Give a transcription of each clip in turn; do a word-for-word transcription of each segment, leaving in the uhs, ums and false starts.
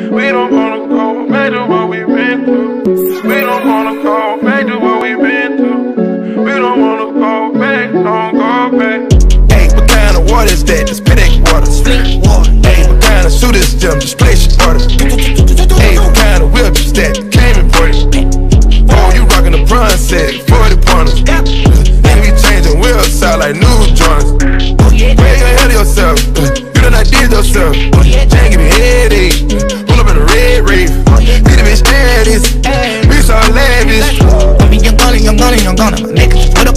We don't wanna go back to what we've been through. We don't wanna go back to what we've been through. We don't wanna go back, don't go back. Hey, what kind of water is that? This Patek water. Flint water. Hey, what kind of suit is them? Just place your order. Hey, what kind of whip is that? Came imported. Oh, you rockin' the Bron set, forty pointers. And we changing wheels out like new joints. Where you gonna hell yourself? You done outdid yourself. Can't give me headache. Pull up in a red Wraith. Be the bitch Addys. We so lavish. Baby, I'm gonna, I'm gonna, I'm gonna, my nigga, what up?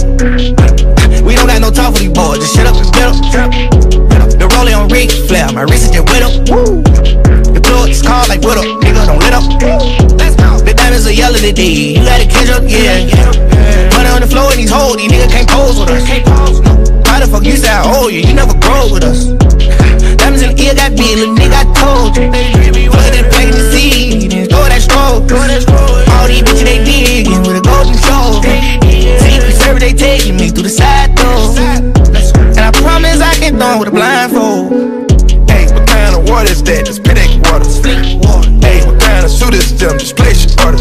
We don't got no talk for these boys, just shut up and get up. The rolling on Ric Flair, my wrist is just wet up. The plug is called like what up, nigga, don't let up. The diamonds are yellow today, you gotta catch up, yeah. Money on the floor and these hoes, these niggas can't pose with us. How the fuck you say I owe you, you never grow with us. Diamonds in the ear got big, little nigga, I told you. Plug it in, play in the seed, and throw that stroke. All these bitches they digging with a golden shoulder. Secret service they taking me through the side door. And I promise I can throw with a blindfold. Hey, what kind of water is that? This Patek water. Hey, what kind of suit is them? Just place your order.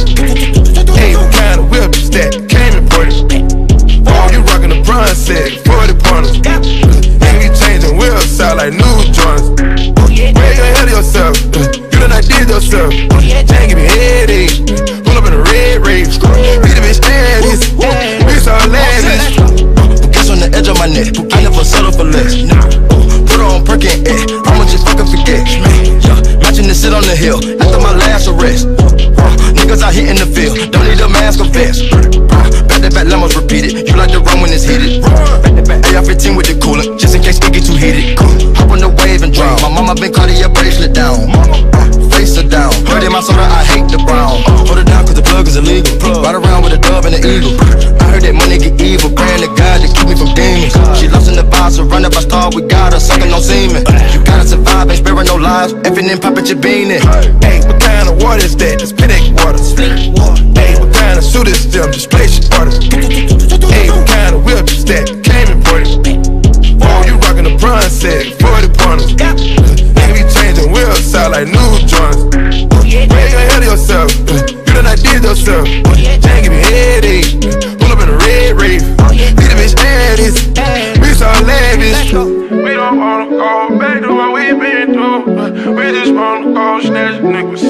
Hey, what kind of whip is that? Came imported. Oh, you rockin' the Bron set, forty pointers. And we changing wheels out like new joints. Where you gonna hell yourself? You done outdid yourself. Can't give me headache. Pull up in a red Wraith. Be the bitch Addys. We so lavish. Kiss on the edge of my neck. I never settle for less. Put her on Perkin and I'ma just fucking forget. Matching the sit on the hill after my last arrest. Niggas out here in the field, don't need a mask or vest. Back to back lemons repeated. You like to run when it's heated. A R fifteen with the cooler, just in case it get too heated. Hop on the wave and drown. My mama been cutting your bracelet down. Face her down. Heard in my soda, I hate the brown. Hold it down cause the plug is illegal. Ride around with a dove and an eagle. I heard that money get evil. Praying to God to keep me from demons. She lost in the vibes, surrounded by star. We got her sucking no semen. You gotta survive, ain't sparing no lives. Effing and poppin' your bean in. Hey, what kind of water is that? This Patek water. Hey, what kind of suit is them? Just place your order. Hey, what kind of whip is that? Came imported. Oh, you rockin' the Bron set, forty pointers. And we changing wheels out like new joints. Where you gonna hell yourself? You done outdid yourself. Can't give me headache. Pull up in a red Wraith. Be the bitch Addys. We so lavish. We don't wanna go back to what we've been through. We just wanna go snatch niggas.